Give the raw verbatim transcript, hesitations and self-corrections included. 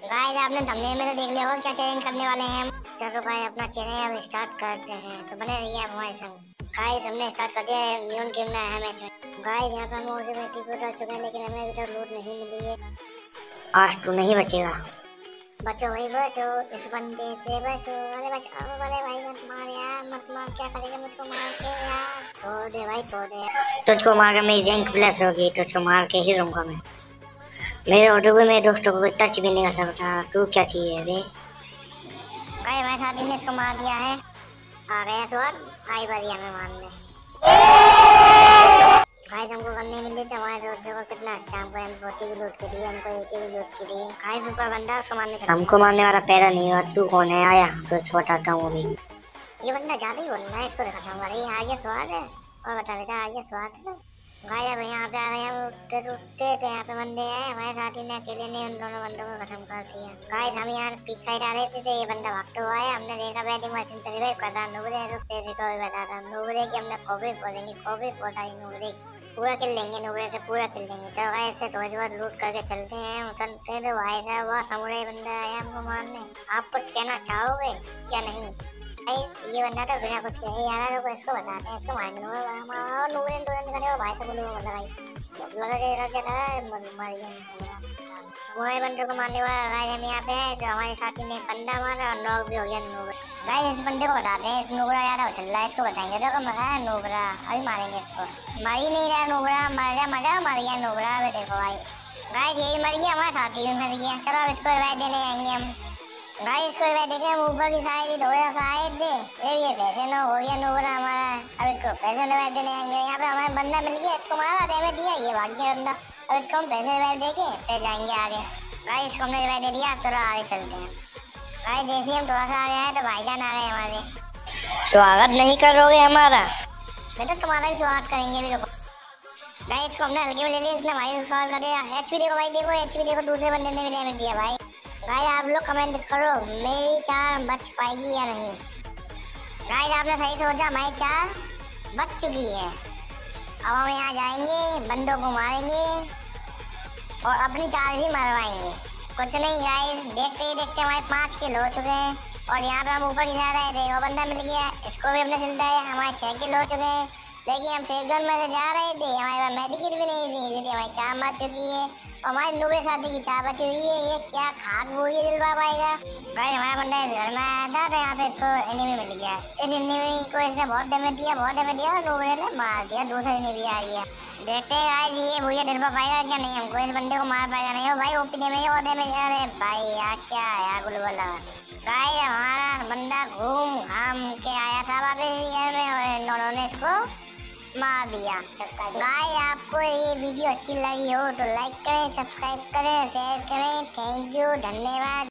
Guys आपने thumbnail में तो देख लिया होगा क्या चैलेंज करने वाले हैं हम। चलो भाई अपना चैलेंज अब स्टार्ट करते हैं, तो बने रहिए आप हमारे संग। गाइस हमने स्टार्ट कर दिया है न्यून गेम ना है मैच में। गाइस यहाँ पे हम और से बैठी को उतर चुके हैं, लेकिन हमें अभी तक लूट नहीं मिली है। आज तो नहीं बचेगा। बचो भाई बचो, इस बंदे से बचो। अरे बचाओ, अरे भाई मत मार यार, मत मार। क्या करेगा मुझको मार के यार? छोड़ दे भाई छोड़ दे। तुझको मार के मेरी रैंक प्लस होगी, तुझको मार के ही रहूंगा मैं। मेरे ऑटो पे मेरे दोस्तों को टच भी नहीं कर सकता। तू क्या चाहिए बे? भाई हमारे साथी ने इसको मार दिया है। आ गया स्वाद, आई बारी हमें मारने। गाइस हमको करने मिली थी हमारे दोस्तों को कितना अच्छा, हमको एम फोर्टी भी लूट के दी, हमको एके भी लूट के दी। गाइस ऊपर बंदा उसको मारने चला। हमको मारने वाला पैदा नहीं हुआ। तू कौन है? आया तो बताता हूँ अभी। ये बंदा ज्यादा ही बोल रहा है, इसको दिखाता हूँ। अरे आ गया स्वाद है। और बता बेटा आ गया स्वाद है। भाई अब यहाँ पे आ गए हम उठते उठते, तो यहाँ पे बंदे हैं। हमारे साथी ने अकेले ने उन दोनों बंदों को खत्म कर दिया। गाइस हम यहाँ पीछे साइड आ रहे थे, तो ये बंदा भागते हुआ आया। हमने देखा बैटिंग मशीन पे रिवाइव कर रहा। नुबरे रुकते थे तो बता रहा नुबरे की हमने खोपड़ी फोड़ेंगे, खोपड़ी फोड़ा नुबरे पूरा किल लेंगे, नुबरे से पूरा किल लेंगे। तो ऐसे रोज रोज लूट करके चलते हैं, उतरते तो भाई साहब वह समुराई बंदा आया हमको मारने। आप कुछ कहना चाहोगे क्या? नहीं भाई ये बंदा तो बिना कुछ कहे यार, तो इसको बताते हैं, इसको मारेंगे। और नूरे नूरे करे भाई सब लोग बोला भाई लगा के लगा के मर मर गया। समुराई बंदे को मारने वाला गाइस हम यहाँ पे है, जो हमारे साथी ने बंदा मारा और नॉक भी हो गया नूबरा। गाइस इस बंदे को बताते हैं, इस नूबरा यार चल रहा है, इसको बताएंगे। तो मरा है नूबरा, अभी मारेंगे इसको। मर ही नहीं रहा नूबरा, मर गया मर गया मर गया नूबरा। बेटे को भाई गाइस यही मर गया, हमारा साथी भी मर गया। चलो अब इसको रिवाइव देने आएंगे हम। गाइस इसको रिवाइव देके हम ऊपर की साइड थोड़ा साइड दे ये पैसे ना हो गया नूबरा हमारा। अब इसको पैसे रिवाइव देने आएंगे। यहाँ पे हमें बंदा मिल गया, इसको मारा डैमेज दिया, ये भाग गया बंदा। अब इसको हम पैसे रिवाइव देके फिर जाएंगे आगे। गाइस इसको हमने रिवाइव दे दिया, अब चलो आगे चलते हैं। गाइस जैसे हम थोड़ा सा आगे आए तो भाईजान आ गए हमारे। स्वागत नहीं करोगे हमारा? बेटा तुम्हारा भी स्वागत करेंगे भी। रुको गाइस इसको हमने हल्के में ले लिया, इसने भाई स्वागत कर दिया। एचपी देखो भाई, देखो एचपी देखो, दूसरे बंदे ने भी डैमेज दिया भाई। गाइस आप लोग कमेंट करो मेरी चार बच पाएगी या नहीं। गाइस आपने सही सोचा, हमारी चार बच चुकी है। अब हम यहाँ जाएंगे, बंदों को मारेंगे और अपनी चार भी मरवाएंगे। कुछ नहीं गाइस, देखते ही देखते हमारे पाँच किल हो चुके हैं। और यहाँ पे हम ऊपर गिरा रहे थे, वो बंदा मिल गया, इसको भी हमने सिलता है। हमारे छः किल हो चुके हैं, लेकिन हम सेफ जोन में से जा रहे थे, हमारे पास मेडिकेट भी नहीं थी, इसलिए हमारी चार मर चुकी है। और हमारे नूबरे साथी की चार बची हुई है। ये क्या खाक वो ये दिलवा पाएगा? भाई हमारा बंदा इस घर में आया था, तो यहाँ पे इसको एनिमी मिल गया। इस एनिमी को इसने बहुत डैमेज दिया, बहुत डैमेज दिया और नूबरे ने मार दिया। दूसरा एनिमी आ गया। देखते हैं गाइस ये भूया दिलवा पाएगा क्या नहीं, हमको इस बंदे को मार पाएगा नहीं। हो भाई ओपी डैमेज और डैमेज। अरे भाई यार क्या आया गुलगुला। गाइस हमारा बंदा घूम घाम के आया था वापस रियल में, और इन्होंने इसको मार दिया। गाइस आपको ये वीडियो अच्छी लगी हो तो लाइक करें, सब्सक्राइब करें, शेयर करें। थैंक यू, धन्यवाद।